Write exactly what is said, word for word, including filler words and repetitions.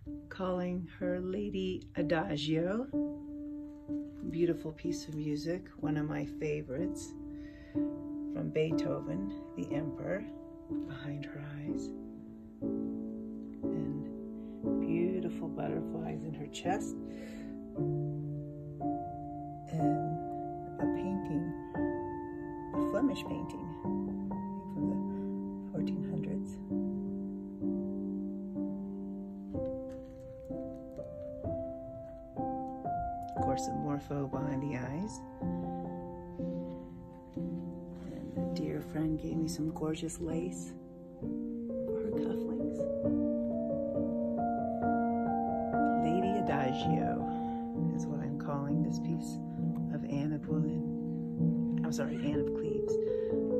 calling her Lady Adagio. Beautiful piece of music, one of my favorites, from Beethoven, the Emperor, Behind Her Eyes. And beautiful butterflies in her chest. And a painting, a Flemish painting from the fourteen hundreds. Of course, a morpho behind the eyes. And a dear friend gave me some gorgeous lace for her cufflinks. Lady Adagio is what I'm calling this piece of Anne of Women. I'm sorry, Anne of Cleves.